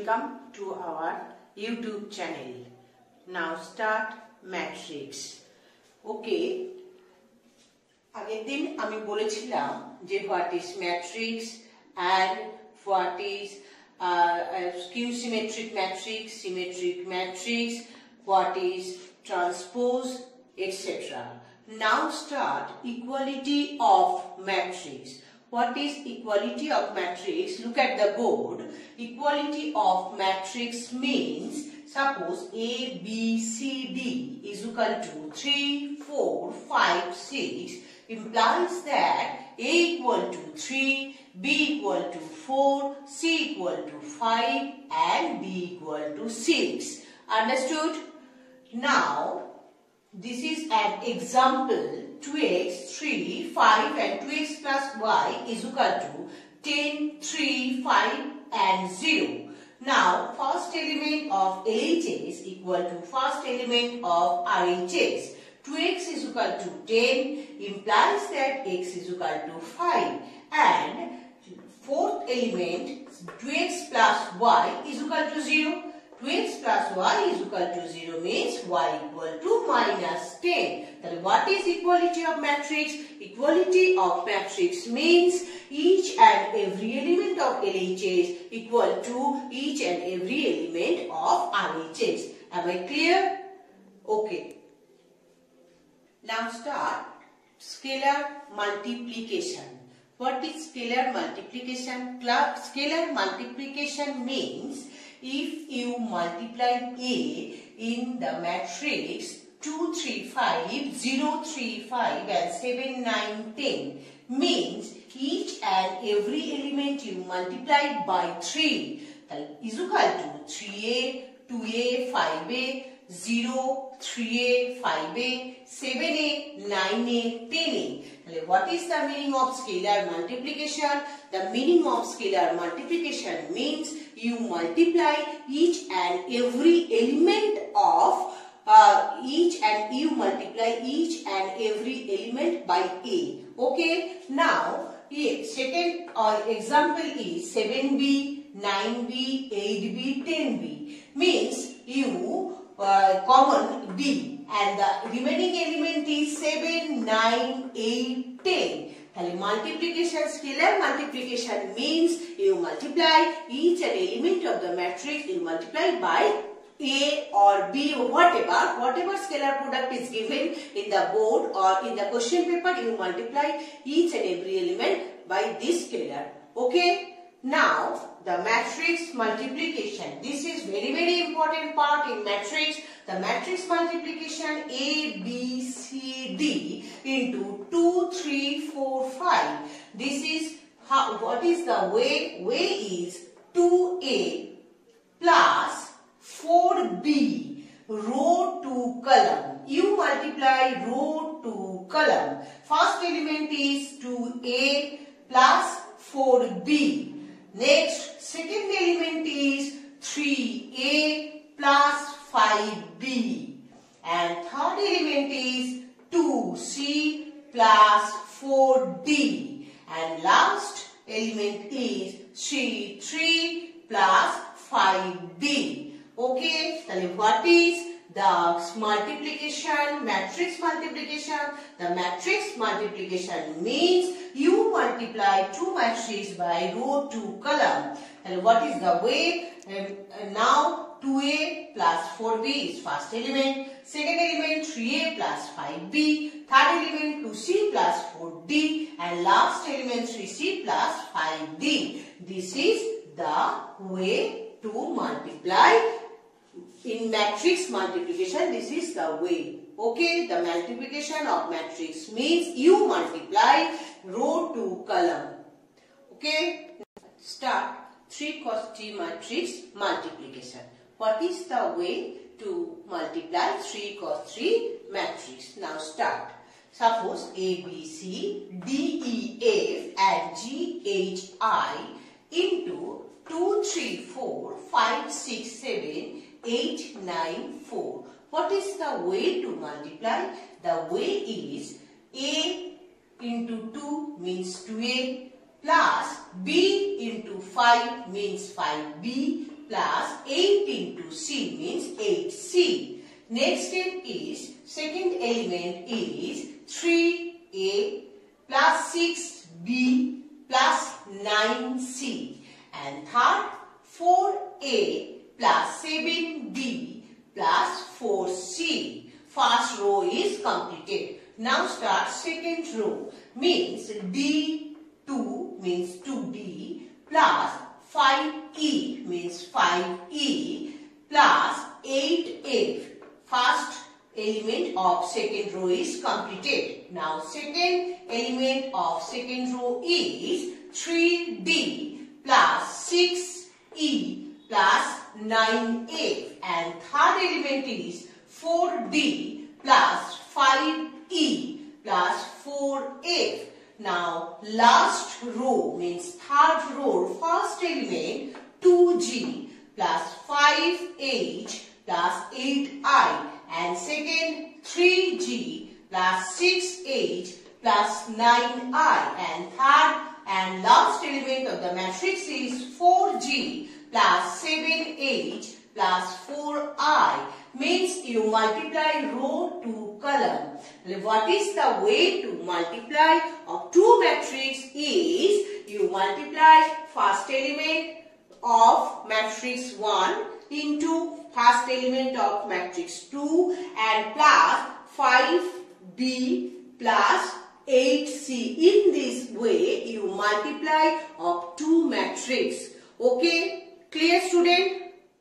welcome to our YouTube channel. Now start matrix. Okay. আগের দিন আমি বলেছিলাম যে what is matrix and what is skew symmetric matrix, symmetric matrix, what is transpose, etc. Now start equality of matrix. What is equality of matrix? Look at the board. Equality of matrix means suppose A, B, C, D is equal to 3, 4, 5, 6 implies that A equal to 3, B equal to 4, C equal to 5 and D equal to 6. Understood? Now this is an example. 2x, 3, 5 and 2x plus y is equal to 10, 3, 5 and 0. Now first element of LHS equal to first element of RHS. 2x is equal to 10 implies that x is equal to 5 and fourth element 2x plus y is equal to 0. 2x plus y is equal to 0 means y equal to minus 10. Then what is equality of matrix? Equality of matrix means each and every element of LHS equal to each and every element of RHS. Am I clear? Okay. Now start scalar multiplication. What is scalar multiplication? Scalar multiplication means if you multiply A in the matrix 2, 3, 5, 0, 3, 5 and 7, 9, 10 means each and every element you multiply by 3 is equal to 3A, 2A, 5A, 0, 3A, 5A, 7A, 9A, 10A. What is the meaning of scalar multiplication? The meaning of scalar multiplication means you multiply each and every element of each and every element by A. Okay. Now second example is 7B, 9B, 8B, 10B means you common B and the remaining element is 7, 9, 8, 10. Multiplication, scalar multiplication means you multiply each and element of the matrix, you multiply by A or B or whatever scalar product is given in the board or in the question paper, you multiply each and every element by this scalar. Okay. Now the matrix multiplication. This is very important part in matrix. The matrix multiplication A, B, C, D into 2, 3, 4, 5. This is how. What is the way? Way is 2A plus 4B row to column. You multiply row to column. First element is 2A plus 4B. Next, second element is 3A plus 5B. And third element is 2C plus 4D. And last element is 3 plus 5D. Okay, so what is the multiplication, matrix multiplication? The matrix multiplication means you multiply two matrices by row to column. And what is the way? Now 2A plus 4B is first element, second element 3A plus 5B, third element 2C plus 4D and last element 3C plus 5D. This is the way to multiply. In matrix multiplication, this is the way. Okay, the multiplication of matrix means you multiply row to column. Okay, start 3 cross 3 matrix multiplication. What is the way to multiply 3 cross 3 matrix? Now start. Suppose A, B, C, D, E, F and G, H, I into 2, 3, 4, 5, 6, 7, 8, 9, 4. What is the way to multiply? The way is A into 2 means 2A plus B into 5 means 5B plus 8 into C means 8C. Next step is, second element is 3A plus 6B plus 9C. And third, 4A plus 7B plus 4C. First row is completed. Now start second row. Means D2 means 2D plus 5E means 5E plus 8F. First element of second row is completed. Now second element of second row is 3D plus 6E plus 9F. And third element is 4D plus 5E plus 4F. Now last row means third row, first element 2G plus 5H plus 8I, and second 3G plus 6H plus 9I, and third and last element of the matrix is 4G plus 7H plus 4I. Means you multiply row to column. What is the way to multiply of two matrix is, you multiply first element of matrix 1 into first element of matrix 2 and plus 5B plus 8C. In this way you multiply of two matrix. Okay, clear student?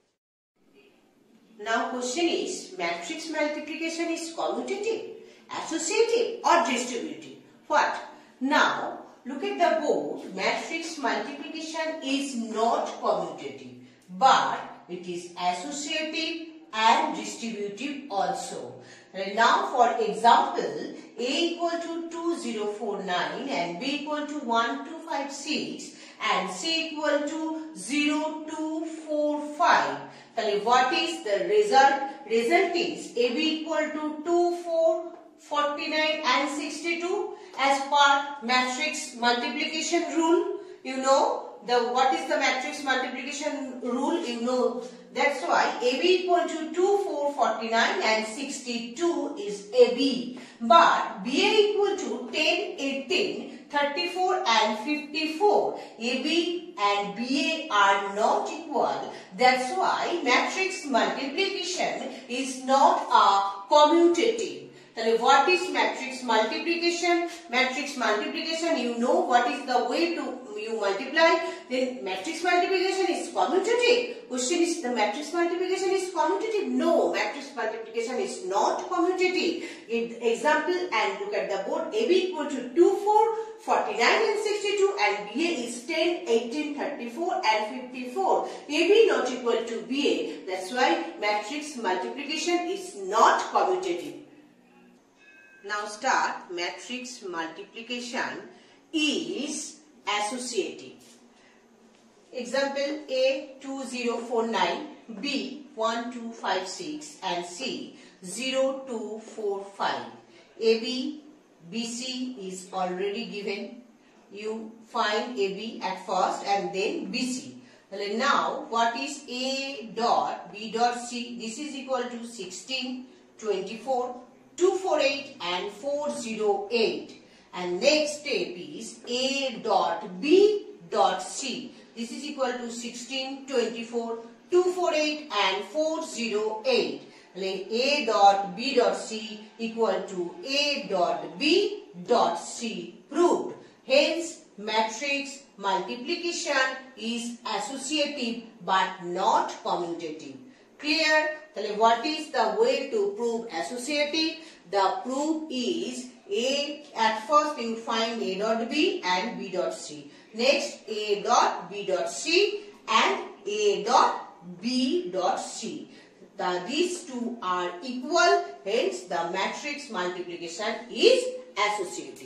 Now question is, matrix multiplication is commutative, associative or distributive? What? Now look at the board. Matrix multiplication is not commutative, but it is associative and distributive also. Now for example, A equal to 2049 and B equal to 1256 and C equal to 0245. What is the result? Result is AB equal to 2449 and 62 as per matrix multiplication rule. You know what is the matrix multiplication rule? You know, that's why AB equal to 2449 and 62 is AB. But BA equal to 10, 18, 34 and 54. AB and BA are not equal. That's why matrix multiplication is not a commutative. What is matrix multiplication? Matrix multiplication, you know what is the way to you multiply. Then matrix multiplication is commutative. Question is, the matrix multiplication is commutative? No, matrix multiplication is not commutative. In example, and look at the board, AB equal to 2449 and 62 and BA is 10, 18, 34 and 54. AB not equal to BA. That's why matrix multiplication is not commutative. Now start. Matrix multiplication is associative. Example, A 2049, B 1256 and C 0245. AB, BC is already given. You find AB at first and then BC. Now what is A dot B dot C? This is equal to 16, 24, 248 and 408. And next step is A dot B dot C. This is equal to 16, 24, 248 and 408. A dot B dot C equal to A dot B dot C. Proved. Hence, matrix multiplication is associative but not commutative. Clear? What is the way to prove associative? The proof is A, at first you find A dot B and B dot C. Next A dot B dot C and A dot B dot C. These two are equal, hence the matrix multiplication is associative.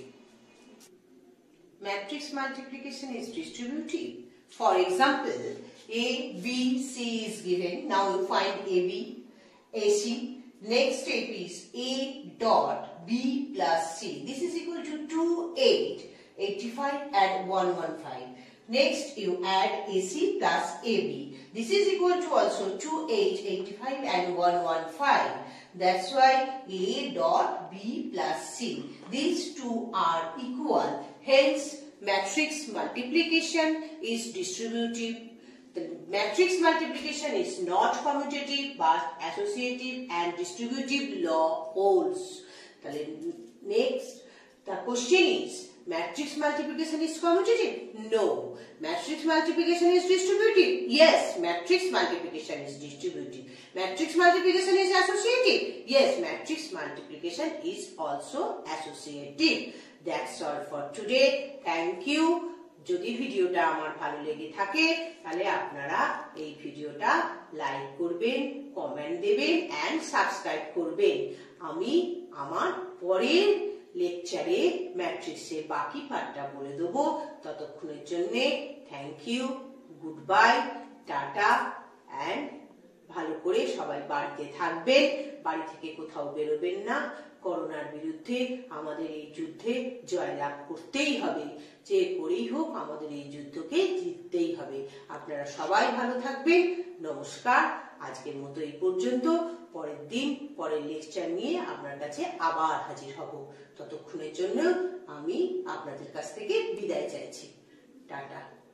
Matrix multiplication is distributive. For example, A, B, C is given. Now you find AB, AC. Next step is A dot B plus C. This is equal to 2, 8, 85 and 115. Next, you add AC plus AB. This is equal to also 2H, 85 and 115. That's why A dot B plus C. These two are equal. Hence, matrix multiplication is distributive. The matrix multiplication is not commutative but associative and distributive law holds. Next, the question is, matrix multiplication is commutative? No. Matrix multiplication is distributive? Yes, matrix multiplication is distributive. Matrix multiplication is associative? Yes, matrix multiplication is also associative. That's all for today. Thank you. যদি ভিডিওটা আমার ভালো লেগে থাকে তাহলে আপনারা এই ভিডিওটা লাইক করবেন, কমেন্ট দেবেন এন্ড সাবস্ক্রাইব করবেন। আমি আমার পরের লেকচারে ম্যাট্রিক্সের বাকি পার্টটা বলে দেব। ততক্ষণের জন্য thank you, goodbye, tata and ভালো করে সবাই বাড়িতে থাকবেন, বাড়ি থেকে কোথাও বেরোবেন না। করোনার বিরুদ্ধে আমাদের এই যুদ্ধে জয়লাভ করতেই হবে, যে করেই হোক আমাদের এই যুদ্ধকে জিততেই হবে। আপনারা সবাই ভালো থাকবেন। নমস্কার। আজকের মতো এই পর্যন্ত। পরের দিন পরের লেকচার নিয়ে আপনার কাছে আবার হাজির হব। ততক্ষণের জন্য আমি আপনাদের কাছ থেকে বিদায় চাইছি। টাটা।